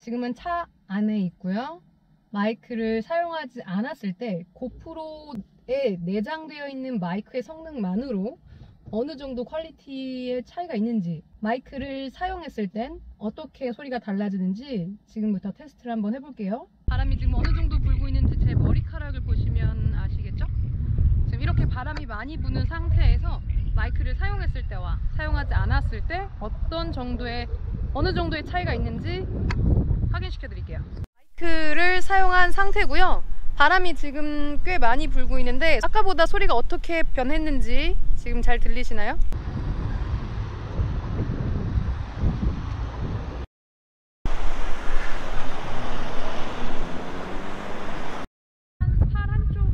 지금은 차 안에 있고요. 마이크를 사용하지 않았을 때 고프로에 내장되어 있는 마이크의 성능만으로 어느 정도 퀄리티의 차이가 있는지, 마이크를 사용했을 땐 어떻게 소리가 달라지는지 지금부터 테스트를 한번 해볼게요. 바람이 지금 어느 정도 불고 있는지 제 머리카락을 보시면 아시겠죠? 지금 이렇게 바람이 많이 부는 상태에서 마이크를 사용했을 때와 사용하지 않았을 때 어느 정도의 차이가 있는지 확인시켜 드릴게요. 마이크를 사용한 상태고요. 바람이 지금 꽤 많이 불고 있는데 아까보다 소리가 어떻게 변했는지 지금 잘 들리시나요? 팔 한쪽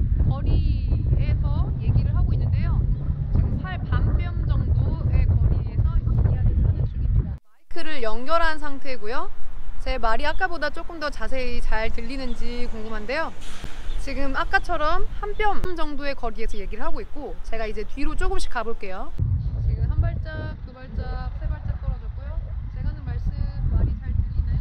거리에서 얘기를 하고 있는데요. 지금 팔 반뼘 정도의 거리에서 이야기를 하는 중입니다. 마이크를 연결한 상태고요. 제 말이 아까보다 조금 더 자세히 잘 들리는지 궁금한데요. 지금 아까처럼 한 뼘 정도의 거리에서 얘기를 하고 있고, 제가 이제 뒤로 조금씩 가볼게요. 지금 한 발짝, 두 발짝, 세 발짝 떨어졌고요. 제가 하는 말이 잘 들리나요?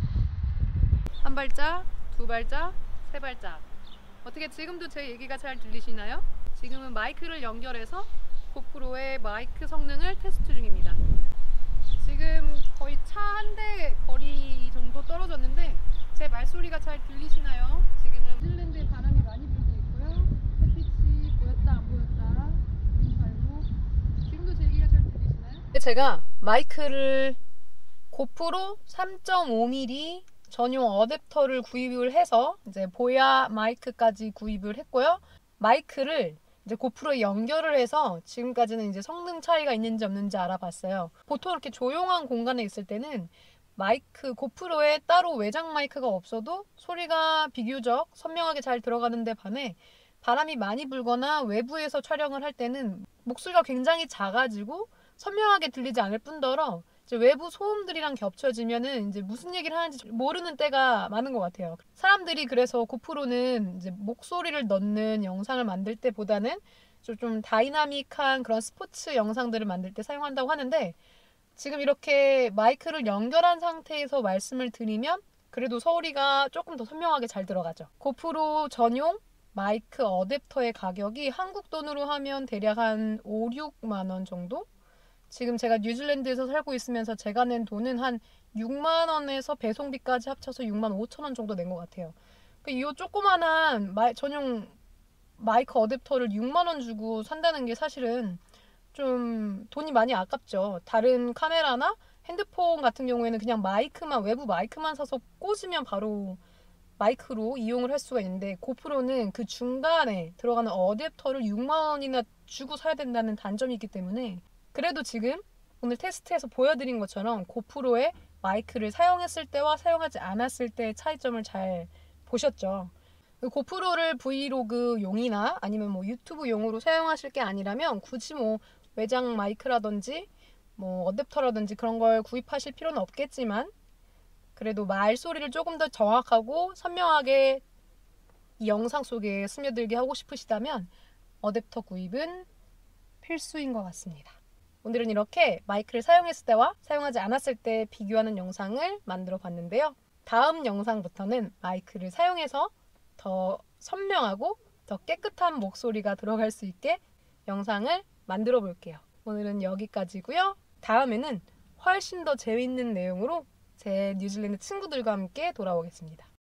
한 발짝, 두 발짝, 세 발짝. 어떻게 지금도 제 얘기가 잘 들리시나요? 지금은 마이크를 연결해서 고프로의 마이크 성능을 테스트 중입니다. 지금 거의 차 한 대 거리 정도 떨어졌는데 제 말소리가 잘 들리시나요? 지금은 뉴질랜드에 바람이 많이 불고 있고요. 햇빛이 보였다 안 보였다 그림살로. 지금도 제 얘기가 잘 들리시나요? 제가 마이크를 고프로 3.5mm 전용 어댑터를 구입을 해서 이제 보야 마이크까지 구입을 했고요. 마이크를 이제 고프로에 연결을 해서 지금까지는 이제 성능 차이가 있는지 없는지 알아봤어요. 보통 이렇게 조용한 공간에 있을 때는 고프로에 따로 외장 마이크가 없어도 소리가 비교적 선명하게 잘 들어가는데 반해 바람이 많이 불거나 외부에서 촬영을 할 때는 목소리가 굉장히 작아지고 선명하게 들리지 않을 뿐더러 이제 외부 소음들이랑 겹쳐지면은 이제 무슨 얘기를 하는지 모르는 때가 많은 것 같아요. 사람들이 그래서 고프로는 이제 목소리를 넣는 영상을 만들 때보다는 좀 다이나믹한 그런 스포츠 영상들을 만들 때 사용한다고 하는데, 지금 이렇게 마이크를 연결한 상태에서 말씀을 드리면 그래도 소리가 조금 더 선명하게 잘 들어가죠. 고프로 전용 마이크 어댑터의 가격이 한국 돈으로 하면 대략 한 5, 6만 원 정도? 지금 제가 뉴질랜드에서 살고 있으면서 제가 낸 돈은 한 6만 원에서 배송비까지 합쳐서 6만 5천 원 정도 낸 것 같아요. 이 조그만한 전용 마이크 어댑터를 6만 원 주고 산다는 게 사실은 좀 돈이 많이 아깝죠. 다른 카메라나 핸드폰 같은 경우에는 그냥 외부 마이크만 사서 꽂으면 바로 마이크로 이용을 할 수가 있는데, 고프로는 그 중간에 들어가는 어댑터를 6만 원이나 주고 사야 된다는 단점이 있기 때문에, 그래도 지금 오늘 테스트해서 보여드린 것처럼 고프로의 마이크를 사용했을 때와 사용하지 않았을 때의 차이점을 잘 보셨죠. 고프로를 브이로그 용이나 아니면 뭐 유튜브 용으로 사용하실 게 아니라면 굳이 뭐 외장 마이크라든지 뭐 어댑터라든지 그런 걸 구입하실 필요는 없겠지만, 그래도 말소리를 조금 더 정확하고 선명하게 이 영상 속에 스며들게 하고 싶으시다면 어댑터 구입은 필수인 것 같습니다. 오늘은 이렇게 마이크를 사용했을 때와 사용하지 않았을 때 비교하는 영상을 만들어 봤는데요. 다음 영상부터는 마이크를 사용해서 더 선명하고 더 깨끗한 목소리가 들어갈 수 있게 영상을 만들어 볼게요. 오늘은 여기까지고요. 다음에는 훨씬 더 재밌는 내용으로 제 뉴질랜드 친구들과 함께 돌아오겠습니다.